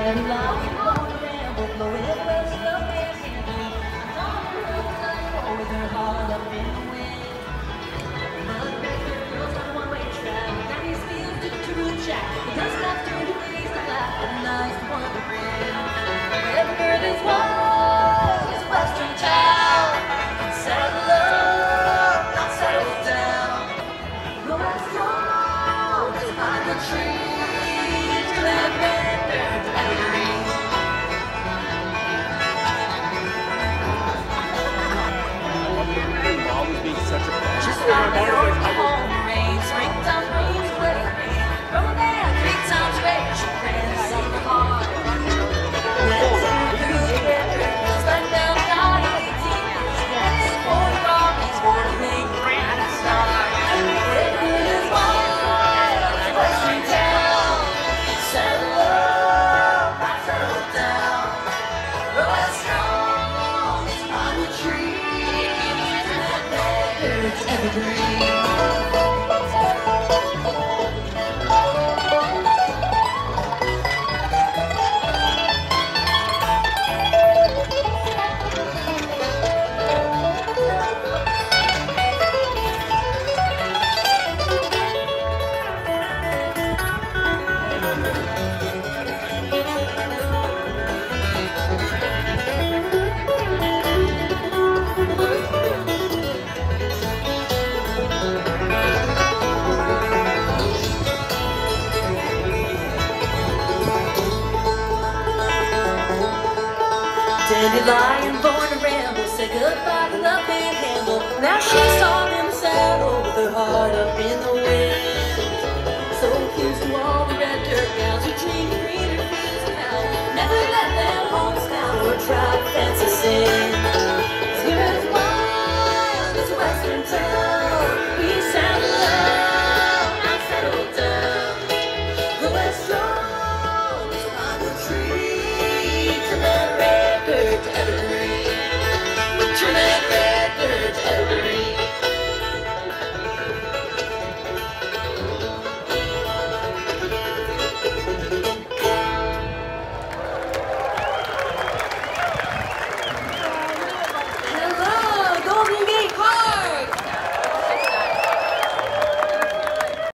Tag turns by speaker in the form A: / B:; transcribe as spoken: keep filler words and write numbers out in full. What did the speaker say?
A: Dandelion, born to ramble, blowin' west of the Panhandle. I'm on the road, I with her heart up in the wind. Mother baker girls on a one-way track. Daddy's fields to the root shack. The dust got dirty days to laugh, and the nights to wonderin. Wherever there's one, is a western town. Settle up, not settle down. Go as strong as behind the trees. To that bed, there's Evergreen. Just like the Oklahoma rain, springtime rains, wedding rain. From there, three times great, she friends on the heart. Let's go through together, feels like down down eighteen years. Yes, for the Rockies, for the big grand start. Evergreen is wild, it's western town. Settle up, not settle down. Grow as strong as on the tree. It's Evergreen. Dandelion, born to ramble, say goodbye to the Panhandle. Now she's on in the saddle with her heart up